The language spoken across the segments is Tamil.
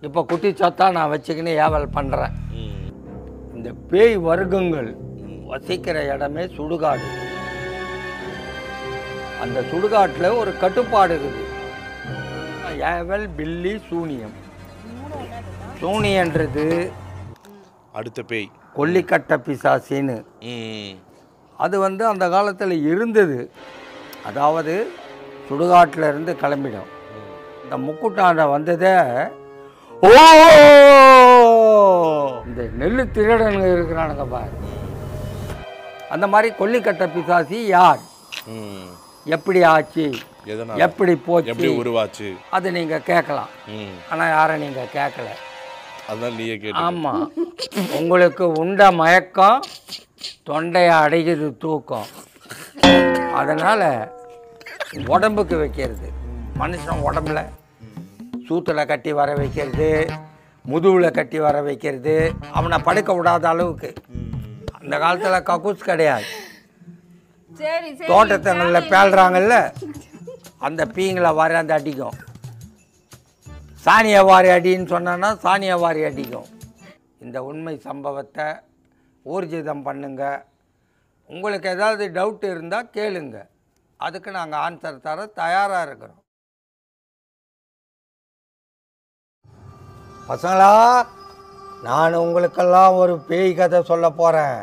இப்போ குட்டிச்சாத்தா நான் வச்சுக்கின்னு ஏவல் பண்ணுறேன். இந்த பேய் வர்க்கங்கள் வசிக்கிற இடமே சுடுகாடு. அந்த சுடுகாட்டில் ஒரு கட்டுப்பாடு இருக்குது. ஏவல், பில்லி, சூனியம். சூனியன்றது அடுத்த பேய் கொல்லிக்கட்ட பிசாசின்னு. அது அந்த காலத்தில் இருந்தது. அதாவது சுடுகாட்டில் இருந்து கிளம்பிடும். இந்த முக்குட்டாண்ட வந்ததே ஓ இந்த நெல்லு திருடனுங்க இருக்கிறானுங்க பாரு. அந்த மாதிரி கொல்லிக்கட்ட பிசாசி யார், எப்படி ஆச்சு, எப்படி போச்சு, உருவாச்சு, அது நீங்க கேட்கலாம். ஆனா யாரும் நீங்க கேட்கல. அதான் நீயே கேட்ட. ஆமா, உங்களுக்கு உண்ட மயக்கம், தொண்டையை அடைக்குது தூக்கம். அதனால உடம்புக்கு வைக்கிறது, மனுஷன் உடம்புல சூத்தில் கட்டி வர வைக்கிறது, முதுகில் கட்டி வர வைக்கிறது, அவனை படுக்க விடாத அளவுக்கு. அந்த காலத்தில் கக்கூஸ் கிடையாது. தோட்டத்தங்களில் பேழ்றாங்கல்ல, அந்த பீங்களை வரையாந்து அடிக்கும். சாணியை வாரி அடின்னு சொன்னா சாணியை வாரி அடிக்கும். இந்த உண்மை சம்பவத்தை ஊர்ஜிதம் பண்ணுங்க. உங்களுக்கு ஏதாவது டவுட் இருந்தால் கேளுங்க, அதுக்கு நாங்கள் ஆன்சர் தர தயாராக இருக்கிறோம். பசங்களா, நான் உங்களுக்கெல்லாம் ஒரு பேய் கதை சொல்ல போகிறேன்.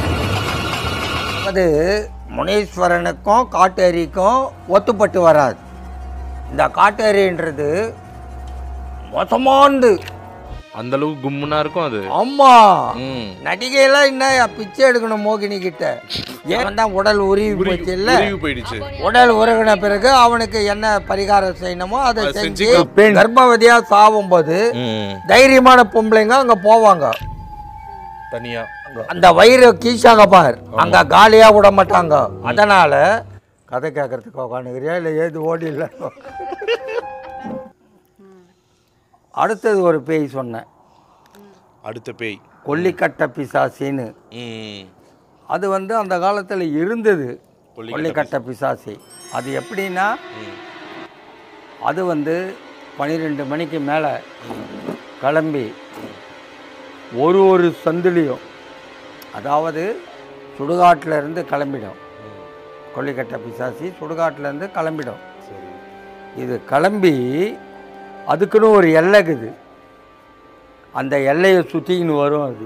அது முனீஸ்வரனுக்கும் காட்டேரிக்கும் ஒத்துப்பட்டு வராது. இந்த காட்டேரின்றது மோசமானது. அந்த அளவுக்கு கும்முனா இருக்கும் அது. ஆமா, நடிகையெல்லாம் என்ன பிச்சை எடுக்கணும் மோகினி கிட்ட. ஏன் தான் உடல் உருவி போச்சு இல்ல, போயிடுச்சு. உடல் உருகின பிறகு அவனுக்கு என்ன பரிகாரம் செய்யணுமோ அதை செஞ்சு கர்ப்பவதியா சாவும் போது தைரியமான பொம்பளைங்க அங்க போவாங்க தனியா. அந்த வயிறு கீச்சாங்க பார், அங்க காலியா விட மாட்டாங்க. அதனால கதை கேட்கறதுக்கு உட்காந்துக்கிறியா இல்லை ஏது ஓடி இல்லை. அடுத்தது ஒரு பேய் சொன்னேன். அடுத்த பேய் கொல்லிக்கட்ட பிசாசின்னு. அது அந்த காலத்தில் இருந்தது, கொல்லிக்கட்ட பிசாசி. அது எப்படின்னா, அது 12 மணிக்கு மேலே கிளம்பி ஒரு சந்திலையும், அதாவது சுடுகாட்டில் இருந்து கிளம்பிடும். கொல்லிக்கட்ட பிசாசி சுடுகாட்டிலேருந்து கிளம்பிடும். இது கிளம்பி அதுக்குன்னு ஒரு எல்லை இருக்குது. அந்த எல்லையை சுற்றிக்கின்னு வரும். அது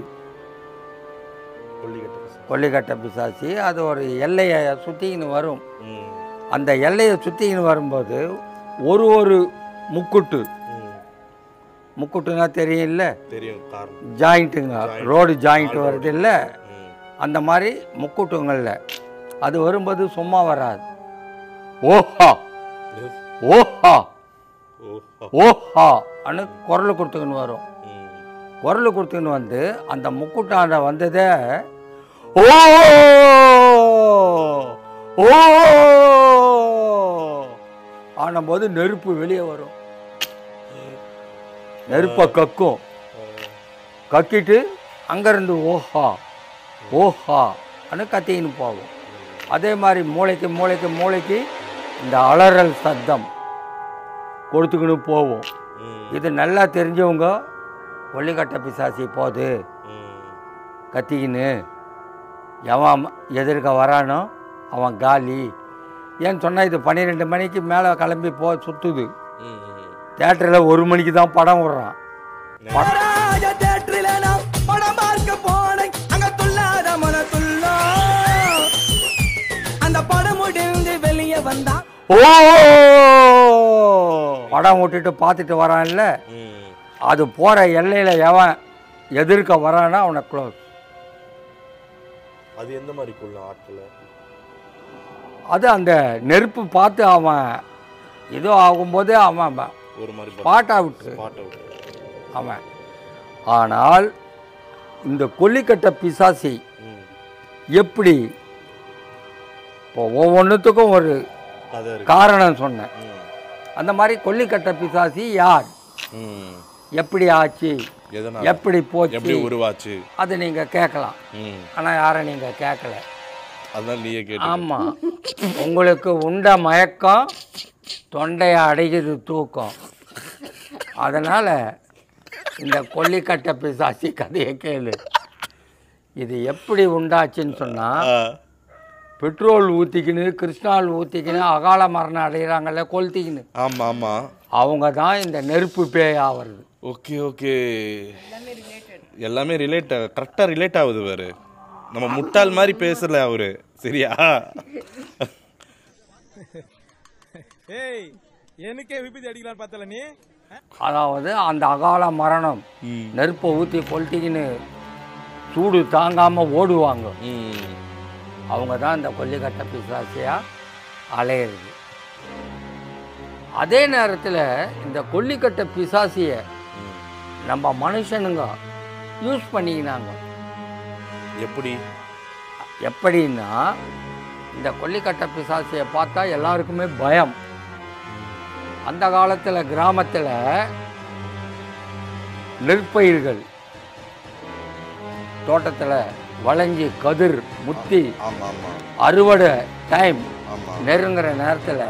கொல்லிக்கட்ட பிசாசி அது ஒரு எல்லையை சுற்றிக்கின்னு வரும். அந்த எல்லையை சுற்றிக்கின்னு வரும்போது ஒரு முக்குட்டுனா தெரியும் இல்லை, ஜாயிண்ட்டுங்க, ரோடு ஜாயிண்ட் வருது இல்லை, அந்த மாதிரி முக்குட்டுங்களில் அது வரும்போது சும்மா வராது. ஓஹா ஓஹா ஓஹா அனு குரல் கொடுத்துக்கின்னு வரும். குரல் கொடுத்துக்கின்னு அந்த முக்குட்டாண்ட வந்ததே ஓ ஓ ஆனும்போது நெருப்பு வெளியே வரும். நெருப்பை கக்கும். கக்கிட்டு அங்கேருந்து ஓஹா ஓஹா அனு கத்திக்கின்னு போகும். அதே மாதிரி மூளைக்கு இந்த அலறல் சத்தம் கொடுத்துக்கின்னு போவோம். இது நல்லா தெரிஞ்சவங்க கொல்லிக்கட்ட பிசாசி போது கத்திக்கின்னு எவன் எதிர்க்க வரானோ அவன் காலி. ஏன்னு சொன்னால் இது 12 மணிக்கு மேலே கிளம்பி சுற்றுது. தியேட்டரில் 1 மணிக்கு தான் படம் விடுறான். ஓ படம் விட்டுட்டு பார்த்துட்டு வரான்ல, அது போகிற எல்லையில் எவன் எதிர்க்க வரானா அவனை க்ளோஸ். அது எந்த மாதிரி ஆட்கள்? அது அந்த நெருப்பு பார்த்து அவன் ஏதோ ஆகும்போது அவன் ஒரு மாதிரி பாட்டா விட்டு அவன். ஆனால் இந்த கொல்லிக்கட்ட பிசாசி எப்படி, இப்போ ஒவ்வொன்றுத்துக்கும் ஒரு காரணம் சொன்னேன். அந்த மாதிரி கொல்லிக்கட்ட பிசாசி யார், எப்படி ஆச்சு, எப்படி போச்சு, உருவாச்சு, அது நீங்க கேட்கலாம். ஆனா யாரும் நீங்க கேட்கல. அதான் நீயே கேட்ட. ஆமா, உங்களுக்கு உண்ட மயக்கம், தொண்டையை அடைக்குது தூக்கம். அதனால் இந்த கொல்லிக்கட்டை பிசாசி கதையை கேளு. இது எப்படி உண்டாச்சுன்னு சொன்னால், பெட்ரோல் ஊற்றிக்கின்னு கிருஷ்ணால் ஊற்றிக்கின்னு அகால மரணம் அடைகிறாங்கல்ல, கொளுத்திக்கின்னு. ஆமாம் ஆமாம், அவங்க தான் இந்த நெருப்பு பேய் ஆகிறது. ஓகே ஓகே, எல்லாமே ரிலேட், கரெக்டாக ரிலேட் ஆகுது. வேறு நம்ம முட்டாள் மாதிரி பேசல அவரு, சரியா? ஏய், எனக்கே விபத்து அடிக்கலாம் பார்த்தல நீ. அதாவது அந்த அகால மரணம் நெருப்பை ஊற்றி கொளுத்திக்கின்னு சூடு தாங்காமல் ஓடுவாங்க. அவங்க தான் இந்த கொல்லிக்கட்டை பிசாசியாக அலையிறது. அதே நேரத்தில் இந்த கொல்லிக்கட்டை பிசாசியை நம்ம மனுஷனுங்க யூஸ் பண்ணிக்கினாங்க. எப்படின்னா, இந்த கொல்லிக்கட்டை பிசாசியை பார்த்தா எல்லாருக்குமே பயம். அந்த காலத்தில் கிராமத்தில் நெற்பயிர்கள் தோட்டத்தில் வளைஞ்சி கதிர் முத்தி அறுவடை டைம் நெருங்குற நேரத்தில்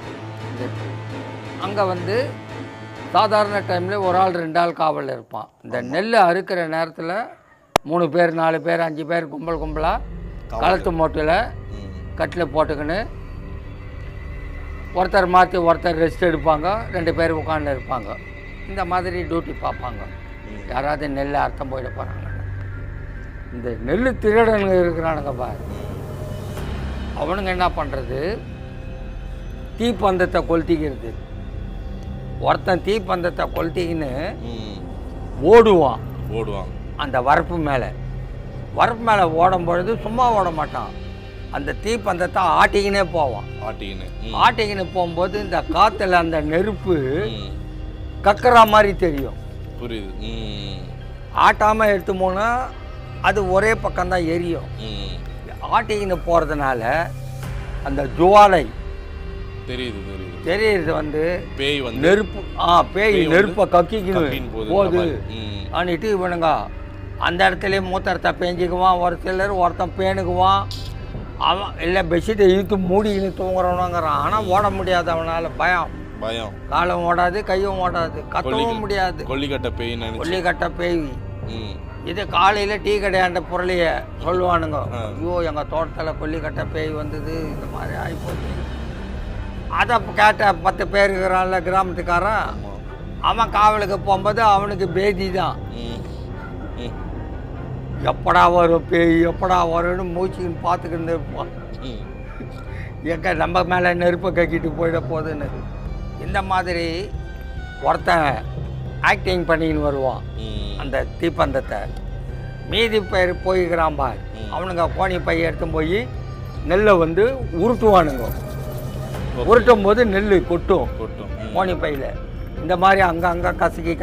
அங்கே வந்து சாதாரண டைமில் ஒரு ஆள் 2 ஆள் காவலில் இருப்பான். இந்த நெல் அறுக்கிற நேரத்தில் 3 பேர் 4 பேர் 5 பேர் கும்பலாக களத்து மோட்டில் கட்டில் போட்டுக்கின்னு ஒருத்தர் மாற்றி ஒருத்தர் ரெஸ்ட் எடுப்பாங்க, 2 பேர் உட்காந்து இருப்பாங்க. இந்த மாதிரி டியூட்டி பார்ப்பாங்க. யாராவது நெல் அர்த்தம் போயிட போகிறாங்க. இந்த நெல் திருடனுங்க இருக்கிறானுங்க பாரு, அவனுங்க என்ன பண்ணுறது, தீப்பந்தத்தை கொளுத்திக்கிறது. ஒருத்தன் தீப்பந்தத்தை கொளுத்திக்கின்னு ஓடுவான் அந்த வரப்பு மேலே ஓடும் பொழுது சும்மா ஓட மாட்டான், அந்த தீப்பந்தத்தை ஆட்டிக்கினே போவான். ஆட்டிக்கின்னு போகும்போது இந்த காற்றுல அந்த நெருப்பு கக்கற மாதிரி தெரியும். புரியுது. ஆட்டாமல் எடுத்து போனால் அது ஒரே பக்கம்தான் எரியும். ஆட்டிக்கின்னு போகிறதுனால அந்த ஜுவாலை தெரியுது வந்து நெருப்பு. பேய் நெருப்பை கக்கிக்கணும் போகுது அன்னிட்டு இவனுங்க அந்த இடத்துலயே மூத்தரத்தை பேஞ்சிக்குவான். ஒரு சிலர் ஒருத்தன் பேணுக்குவான். அவன் இல்லை பெட்ஷீட்டை இழுத்து மூடிக்கின்னு தூங்குறவனுங்கிறான். ஆனால் ஓட முடியாது அவனால், பயம். காலம் ஓடாது, கையும் ஓடாது, கத்தவும் முடியாது. கொல்லிக்கட்டை பேய். இது காலையில் டீ கடையாண்ட பொருளைய சொல்லுவானுங்க, ஐயோ எங்கள் தோட்டத்தில் கொல்லிக்கட்டை பேய் வந்தது, இந்த மாதிரி ஆகிப்போச்சு. அதை கேட்ட 10 பேர் இருக்கிறான்ல கிராமத்துக்காரன், அவன் காவலுக்கு போகும்போது அவனுக்கு பேதி தான். எப்படா வரும் பேய், எப்படா வரும்னு மூச்சுன்னு பார்த்துக்கிட்டு இருப்பான். எங்கே நம்ம மேலே நெருப்பை கக்கிட்டு போயிட போகுதுன்னு. இந்த மாதிரி ஒருத்தன் ஆக்டிங் பண்ணின்னு வருவான் அந்த தீப்பந்தத்தை. மீதி பேர் போய்க்கிறான் பார், அவனுங்க கோணி பைய எடுத்து போய் நெல்லை வந்து உருட்டுவானுங்க. உருட்டும் போது நெல் கொட்டும் கோணி பையில். இந்த மாதிரி அங்கே கசக்கி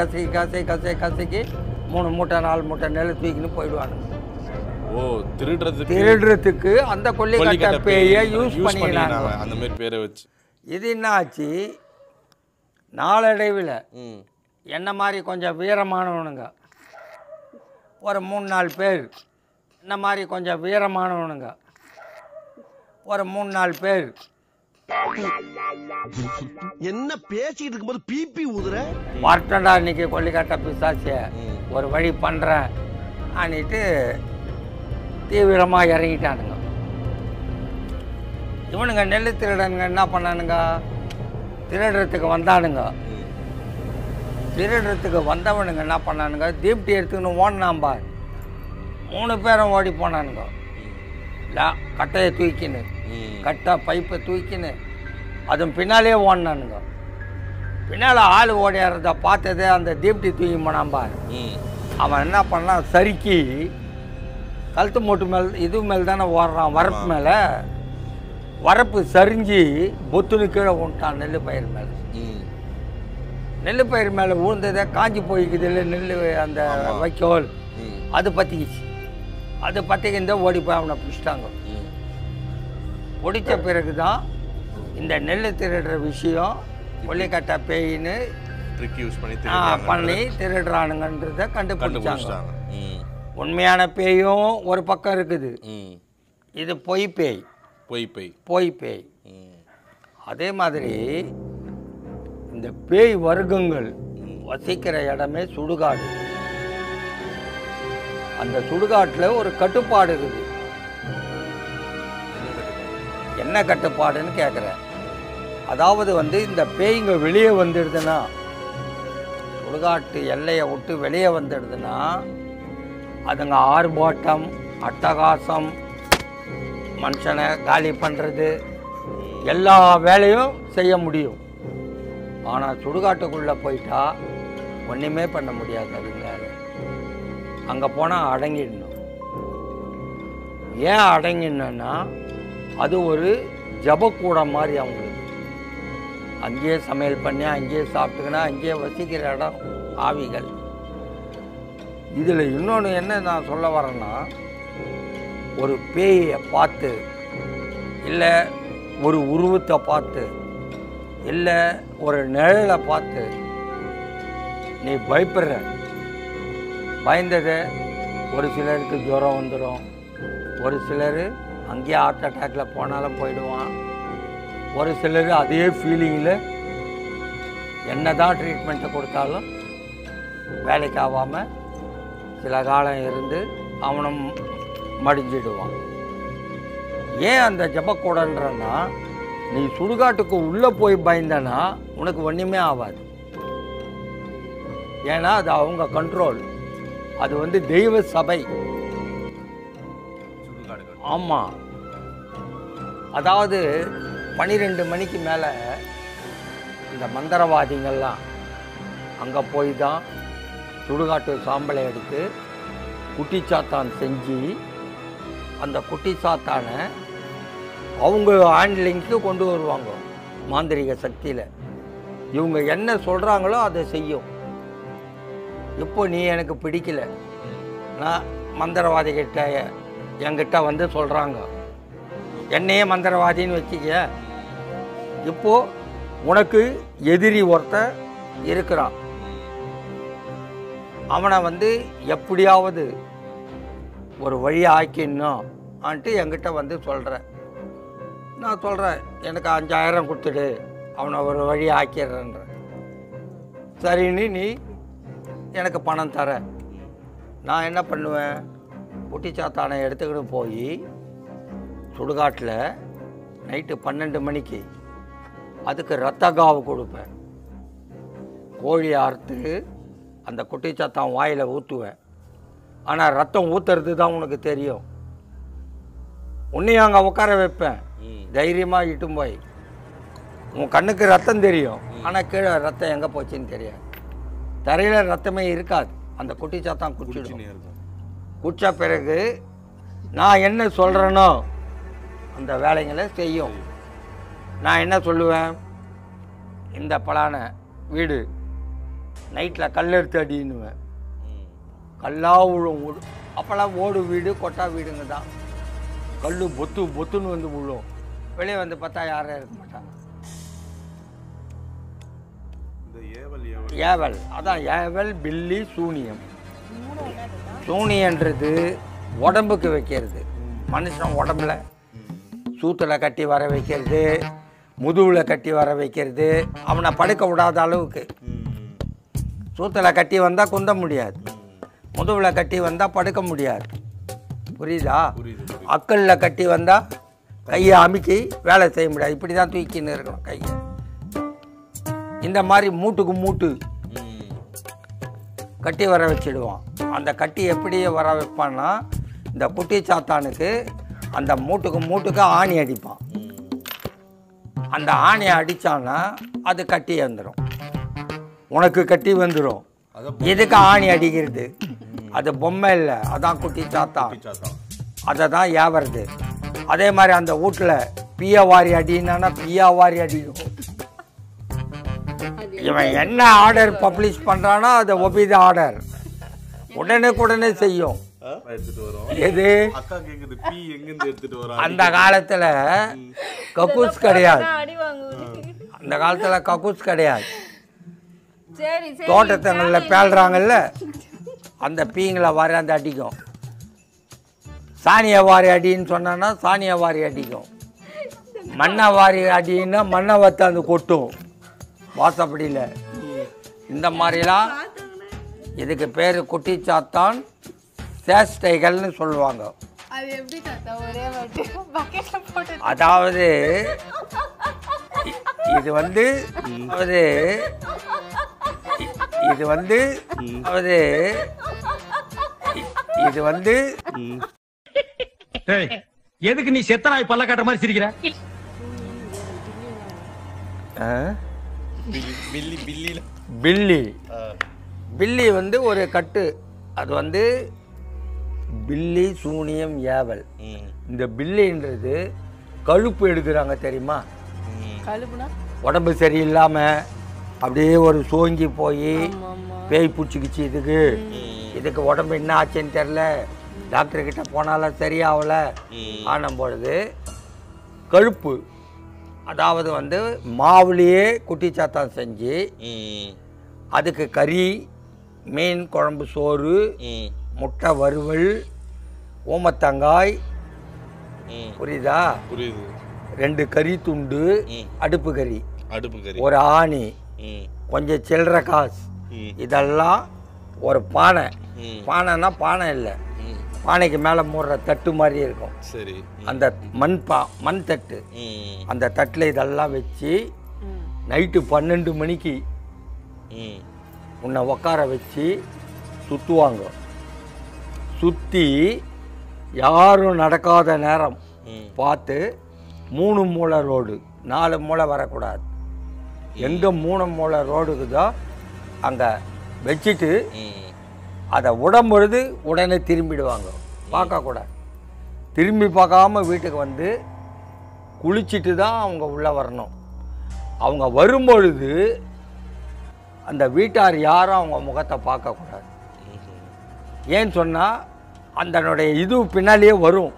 3 மூட்டை 4 மூட்டை நெல் தூக்கின்னு போயிடுவானுங்க. திருடுறதுக்கு அந்த கொல்லிக்கட்டை பேயை யூஸ் பண்ணிக்கிறாங்க. அந்த மாதிரி பேரை வச்சு இது என்ன ஆச்சு, நாளடைவில் என்ன மாதிரி கொஞ்சம் வீரமானவனுங்க ஒரு 3-4 பேர், என்ன மாதிரி கொஞ்சம் வீரமானவனுங்க ஒரு 3-4 பேர் என்ன பேசிக்கிட்டு இருக்கும்போது பிபி ஊதுற, வரட்டண்டா இன்னைக்கு கொல்லிக்கட்டை பிசாசிய ஒரு வழி பண்ணுறேன் அன்னிட்டு தீவிரமாக இறங்கிட்டானுங்க. இவனுங்க நெல் திருடனுங்க என்ன பண்ணானுங்க, திருடுறதுக்கு வந்தானுங்க. திருடுறதுக்கு வந்தவனுங்க என்ன பண்ணானுங்க, தீப்தி எடுத்துக்கின்னு ஓடினான் பார். 3 பேரும் ஓடி போனானுங்க. கட்டையை தூக்கின்னு, கட்டை பைப்பை தூக்கின்னு அதுவும் பின்னாலே ஓடினானுங்க. பின்னால் ஆள் ஓடிறத பார்த்ததே அந்த தீப்தி தூக்கி போனான் பார். அவன் என்ன பண்ணான், சறுக்கி கழுத்து மூட்டு மேல் இது மேல் தானே ஓடுறான், வரப்பு மேலே. வரப்பு சரிஞ்சு பொத்துன்னு கீழே விட்டான் நெல் பயிர் மேலே. நெல் பயிர் மேலே விழுந்ததை காஞ்சி போய்க்குது இல்லை நெல், அந்த வைக்கோல் அது பற்றிக்கிச்சு. அது பற்றிக்கிந்த ஓடி போய் அவனை பிடிச்சிட்டாங்க. பிடிச்ச பிறகு தான் இந்த நெல் திருடுற விஷயம் கொல்லிக்கட்டை பேயின்னு பண்ணி திருடுறானுங்கன்றதை கண்டுபிடிச்சாங்க. உண்மையான பேயும் ஒரு பக்கம் இருக்குது, இது பொய் பேய். அதே மாதிரி இந்த பேய் வர்க்கங்கள் வசிக்கிற இடமே சுடுகாடு. அந்த சுடுகாட்டில் ஒரு கட்டுப்பாடு இருக்குது. என்ன கட்டுப்பாடுன்னு கேட்குறேன். அதாவது இந்த பேய்ங்க வெளியே வந்துடுதுன்னா, சுடுகாட்டு எல்லையை விட்டு வெளியே வந்துடுதுன்னா, அதுங்க ஆர்ப்பாட்டம், அட்டகாசம், மனுஷனை காலி பண்ணுறது, எல்லா வேலையும் செய்ய முடியும். ஆனால் சுடுகாட்டுக்குள்ளே போயிட்டா ஒன்றுமே பண்ண முடியாது. அதுங்களால அங்கே போனால் அடங்கிடணும். ஏன் அடங்கிடணுன்னா, அது ஒரு ஜபக்கூடம் மாதிரி அவங்களுக்கு. அங்கேயே சமையல் பண்ணி அங்கேயே சாப்பிட்டுக்கினா அங்கேயே வசிக்கிற இடம் ஆவிகள். இதில் இன்னொன்று என்ன நான் சொல்ல வரேன்னா, ஒரு பேயை பார்த்து, இல்லை ஒரு உருவத்தை பார்த்து, இல்லை ஒரு நிழலை பார்த்து நீ பயப்படுற. பயந்தது ஒரு சிலருக்கு ஜுரம் வந்துடும், ஒரு சிலர் அங்கேயே ஹார்ட் அட்டாக்கில் போனாலும் போயிடுவான், ஒரு சிலர் அதே ஃபீலிங்கில் என்ன தான் ட்ரீட்மெண்ட்டை கொடுத்தாலும் வேலைக்கு ஆகாமல் சில காலம் இருந்து அவனும் மடிஞ்சிடுவான். ஏன் அந்த ஜபக்கூடன்றன்னா, நீ சுடுகாட்டுக்கு உள்ளே போய் பயந்தனா உனக்கு ஒன்றுமே ஆகாது. ஏன்னா அது அவங்க கண்ட்ரோல். அது தெய்வ சபை. ஆமாம். அதாவது 12 மணிக்கு மேலே இந்த மந்திரவாதிகள்லாம் அங்கே போய் தான் சுடுகாட்டு சாம்பலை எடுத்து குட்டிச்சாத்தான் செஞ்சு, அந்த குட்டிச்சாத்தானை அவங்க ஹேண்ட்லிங்க்கு கொண்டு வருவாங்க மாந்திரிக சக்தியில். இவங்க என்ன சொல்கிறாங்களோ அதை செய்யும். இப்போ நீ எனக்கு பிடிக்கல, நான் மந்திரவாதிகிட்ட என்கிட்ட சொல்கிறாங்க, என்னையே மந்திரவாதின்னு வச்சுக்க. இப்போது உனக்கு எதிரி ஒருத்தன் இருக்கிறான், அவனை எப்படியாவது ஒரு வழி ஆக்கிடணும் ஆன்ட்டு என்கிட்ட சொல்கிறேன். நான் சொல்கிறேன், எனக்கு 5000 கொடுத்துடு, அவனை ஒரு வழி ஆக்கிடுறேன்ற. சரின்னு நீ எனக்கு பணம் தர. நான் என்ன பண்ணுவேன், குட்டிச்சாத்தானை எடுத்துக்கிட்டு போய் சுடுகாட்டில் நைட்டு 12 மணிக்கு அதுக்கு ரத்தகாவு கொடுப்பேன். கோழி அறுத்து அந்த குட்டிச்சாத்தான் வாயில் ஊற்றுவேன். ஆனால் ரத்தம் ஊற்றுறது தான் உனக்கு தெரியும். உன்னையும் அங்கே உட்கார வைப்பேன், தைரியமாக இட்டும் போய். உன் கண்ணுக்கு ரத்தம் தெரியும், ஆனால் கீழே ரத்தம் எங்கே போச்சுன்னு தெரியாது. தரையில் ரத்தமே இருக்காது. அந்த குட்டிச்சாத்தான் குடிச்சிடும். குடித்த பிறகு நான் என்ன சொல்கிறேனோ அந்த வேலைங்களை செய்யும். நான் என்ன சொல்லுவேன், இந்த பலான வீடு நைட்டில் கல் எடுத்து அடின்னுவேன். கல்லா விழும். அப்போல்லாம் ஓடு வீடு கொட்டா வீடுங்க தான். கல் பொத்து பொத்துன்னு விழும். வெளியே பார்த்தா யாரும் இருக்க மாட்டாங்க. ஏவல், அதான் ஏவல், பில்லி, சூனியம். சூனியன்றது உடம்புக்கு வைக்கிறது. மனுஷன் உடம்புல சூத்தில் கட்டி வர வைக்கிறது, முதுகில் கட்டி வர வைக்கிறது, அவனை படுக்க விடாத அளவுக்கு. சூத்தில் கட்டி வந்தால் குந்த முடியாது, முதுகில் கட்டி வந்தால் படுக்க முடியாது. புரியுதா? அக்கல்ல கட்டி வந்தால் கையை அமுக்கி வேலை செய்ய முடியாது. இப்படி தான் தூக்கின்னு இருக்கணும் கையை. இந்த மாதிரி மூட்டுக்கு மூட்டு கட்டி வர வச்சிடுவான். அந்த கட்டி எப்படி வர வைப்பான்னா, இந்த குட்டி சாத்தானுக்கு அந்த மூட்டுக்கு ஆணி அடிப்பான். அந்த ஆணியை அடித்தான்னா அது கட்டி வந்துடும். உனக்கு கட்டி வந்துடும். எதுக்கு ஆணி அடிக்கிறது? அது பொம்மை இல்லை, அதான் குட்டி சாத்தான். அதை தான் ஏவறது. அதே மாதிரி அந்த வீட்டில் பியா வாரி அடினா பியா வாரி அடிக்கும். இவன் என்ன ஆர்டர் பப்ளிஷ் பண்ணுறானோ அதை ஒபித ஆர்டர் உடனே செய்யும். எது அந்த காலத்தில் கக்கூஸ் கிடையாது. அந்த காலத்தில் கக்கூஸ் கிடையாது. தோட்டத்தினல்ல பேழ்றாங்கல்ல, அந்த பீங்களை வரையாந்து அடிக்கும். சாணியை வாரி அடின்னு சொன்னா சாணியை வாரி அடிக்கும். மண்ணை வாரி அடின்னா மண்ணை வத்தாந்து கொட்டும் வாசப்படியில். இந்த மாதிரிலாம் இதுக்கு பேர் குட்டிச்சாத்தான் சேஷ்டைகள்னு சொல்லுவாங்க. அது எப்படி தாத்தா ஒரே வாட்டி பக்கெட்ல போட்டு அதாவது இது வந்து அதாவது இது வந்து அதாவது இது வந்து எதுக்கு நீ செத்த நாய் பல்ல காட்டுற மாதிரி சிரிக்கிற? பில்லி பில்லி வந்து ஒரு கட்டு. அது வந்து பில்லி சூனியம் ஏவல். இந்த பில்லின்றது கழுப்பு எடுக்கிறாங்க தெரியுமா? கழுப்புனா உடம்பு சரியில்லாம அப்படியே ஒரு சோங்கி போய் பேய் பூச்சிக்கிச்சு இதுக்கு உடம்பு என்ன ஆச்சுன்னு தெரில, டாக்டர் கிட்ட போனாலும் சரியாகல ஆனும் பொழுது கழுப்பு, அதாவது வந்து மாவுலேயே குட்டிச்சாத்தான் செஞ்சு அதுக்கு கறி, மீன் குழம்பு, சோறு, முட்டை வறுவல், ஓமத்தங்காய், புரியுதா? புரியுது. 2 கறி துண்டு, அடுப்பு கறி, ஒரு ஆணி, கொஞ்சம் சில்லற காசு, இதெல்லாம் ஒரு பானை. பானைன்னா பானை இல்லை, பானைக்கு மேலே மூடுற தட்டு மாதிரி இருக்கும். சரி. அந்த மண் தட்டு, அந்த தட்டில் இதெல்லாம் வச்சு நைட்டு 12 மணிக்கு உன்னை உட்கார வச்சு சுற்றுவாங்க. சுற்றி யாரும் நடக்காத நேரம் பார்த்து 3 மூலை ரோடு, 4 மூலை வரக்கூடாது. எங்கே 3 மூலை ரோடுக்குதோ அங்கே வச்சுட்டு அதை விடும்பொழுது உடனே திரும்பிடுவாங்க, பார்க்கக்கூடாது. திரும்பி பார்க்காம வீட்டுக்கு வந்து குளிச்சுட்டு தான் அவங்க உள்ளே வரணும். அவங்க வரும்பொழுது அந்த வீட்டார் யாரும் அவங்க முகத்தை பார்க்கக்கூடாது. ஏன்னு சொன்னால் அதனுடைய இது பின்னாலேயே வரும்.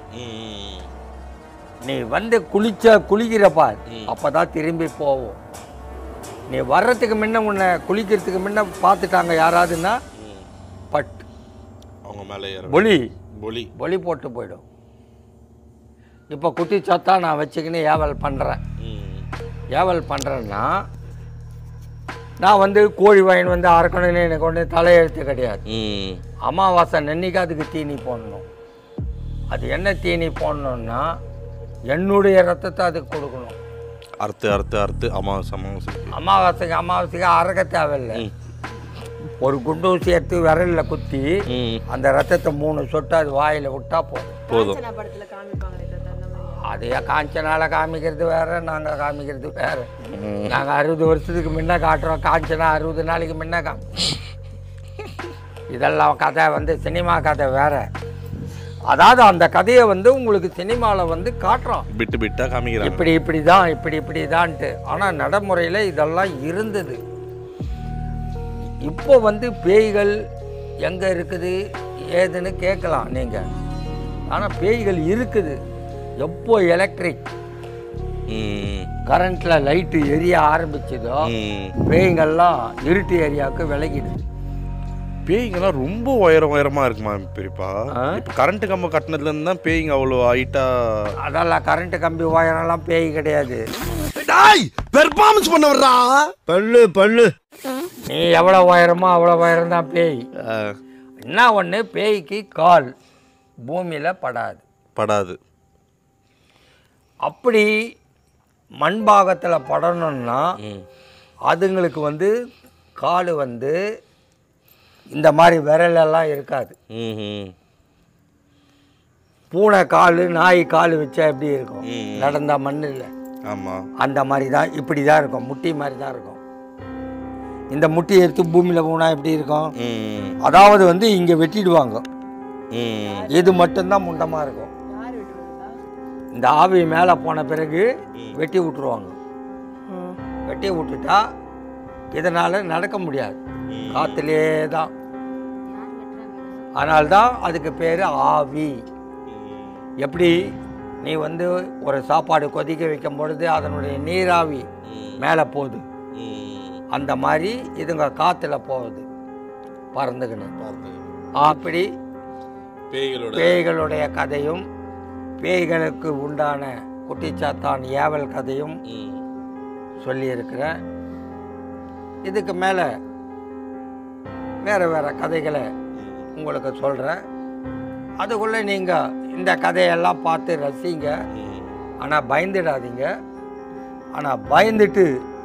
நீ வந்து குளிக்கிறப்பா அப்போ தான் திரும்பி போவோம். நீ வர்றதுக்கு முன்ன உன்னை குளிக்கிறதுக்கு முன்ன பார்த்துட்டாங்க யாராவதுன்னா பட்டு அவங்க மேலே பொலி போட்டு போயிடும். இப்போ குட்டிச்சாத்தா நான் வச்சுக்கின்னு ஏவல் பண்ணுறேன்னா நான் வந்து கோழி வாயின் வந்து அரைக்கணும்னு எனக்கு ஒன்று தலையெழுத்து கிடையாது. அமாவாசை நன்னிக்கு அதுக்கு தீனி போடணும். அது என்ன தீனி போடணுன்னா என்னுடைய ரத்தத்தை அதுக்கு கொடுக்கணும். அறுத்து அமாவாசைக்கு அரைக்க தேவையில்லை. ஒரு குண்டூசி எடுத்து விரலில் குத்தி அந்த ரத்தத்தை 3 சொட்டு அது வாயில் விட்டா போதும். அதையே காஞ்சனால காமிக்கிறது வேற, நாங்கள் காமிக்கிறது வேற. நாங்கள் 60 வருஷத்துக்கு முன்ன காட்டுறோம், காஞ்சனா 60 நாளைக்கு முன்ன இதெல்லாம் கதை வந்து சினிமா கதை வேற. அதாவது அந்த கதையை வந்து உங்களுக்கு சினிமாவில் வந்து காட்டுறோம், பிட்டா காமிக்கிறாங்க, இப்படிதான்ட்டு. ஆனால் நடைமுறையில் இதெல்லாம் இருந்தது. இப்போ வந்து பேய்கள் எங்கே இருக்குது ஏதுன்னு கேட்கலாம் நீங்கள். ஆனால் பேய்கள் இருக்குது. எப்போ எலக்ட்ரிக் கரண்ட்டில் லைட்டு எரிய ஆரம்பிச்சதோ பேய்கள்லாம் இருட்டு ஏரியாவுக்கு விலகிடுது. பேய்ங்கெல்லாம் ரொம்ப உயரமாக இருக்குமா பெரியப்பா? இப்போ கரண்ட் கம்பம் கட்டினதுலேருந்து தான் பேய்ங்க அவ்வளோ ஹைட்டா. அதெல்லாம் கரண்ட் கம்பி உயரம்லாம் பேய் கிடையாது. பெர்ஃபார்மன்ஸ் பண்ண வர்றா பல்லு நீ எவ்வளோ உயரமோ அவ்வளோ உயரம் தான் பேய். என்ன ஒன்று, பேய்க்கு கால் பூமியில் படாது. அப்படி மண்பாகத்தில் படணும்னா அதுங்களுக்கு வந்து கால் வந்து இந்த மாதிரி விரலெல்லாம் இருக்காது. பூனை கால், நாய் கால் வச்சா எப்படி இருக்கும்? நடந்தா மண் இல்லை, அந்த மாதிரி தான், இப்படி தான் இருக்கும், முட்டி மாதிரி தான் இருக்கும். இந்த முட்டியை எடுத்து பூமியில் போனால் எப்படி இருக்கும்? அதாவது வந்து இங்கே வெட்டிடுவாங்க, இது மட்டும்தான் முண்டமாக இருக்கும். இந்த ஆவி மேலே போன பிறகு வெட்டி விட்டுருவாங்க. வெட்டி விட்டுட்டா இதனால் நடக்க முடியாது, காற்றுலே தான். அதனால்தான் அதுக்கு பேர் ஆவி. எப்படி நீ வந்து ஒரு சாப்பாடு கொதிக்க வைக்கும் பொழுது அதனுடைய நீராவி மேலே போகுது, அந்த மாதிரி இதுங்க காற்றுல போகுது பறந்துக்கணும். அப்படி பேய்களுடைய கதையும் பேய்களுக்கு உண்டான குட்டிச்சாத்தான் ஏவல் கதையும் சொல்லியிருக்கிறேன். இதுக்கு மேலே வேறு வேறு கதைகளை உங்களுக்கு சொல்கிறேன். அதுக்குள்ளே நீங்கள் இந்த கதையெல்லாம் பார்த்து ரசிங்க. ஆனால் பயந்துடாதீங்க. ஆனால் பயந்துட்டு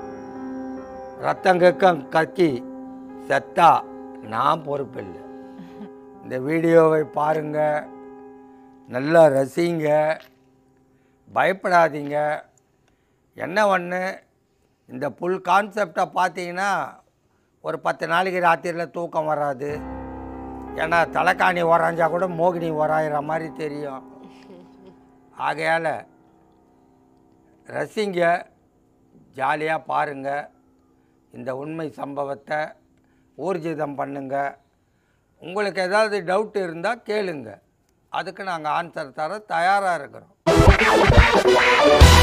ரத்தம் கக்கி செத்தா நான் பொறுப்பில்லை. இந்த வீடியோவை பாருங்கள், நல்லா ரசிங்க, பயப்படாதீங்க. என்ன ஒன்று, இந்த ஃபுல் கான்செப்டை பார்த்தீங்கன்னா ஒரு 10 நாளைக்கு ராத்திரியில் தூக்கம் வராது. ஏன்னா தலைக்காணி உராஞ்சா கூட மோகினி உராயிற மாதிரி தெரியும். ஆகையால் ரசிங்க, ஜாலியாக பாருங்கள். இந்த உண்மை சம்பவத்தை ஊர்ஜிதம் பண்ணுங்க. உங்களுக்கு ஏதாவது டவுட் இருந்தால் கேளுங்க, அதுக்கு நாங்கள் ஆன்சர் தர தயாராக இருக்கிறோம்.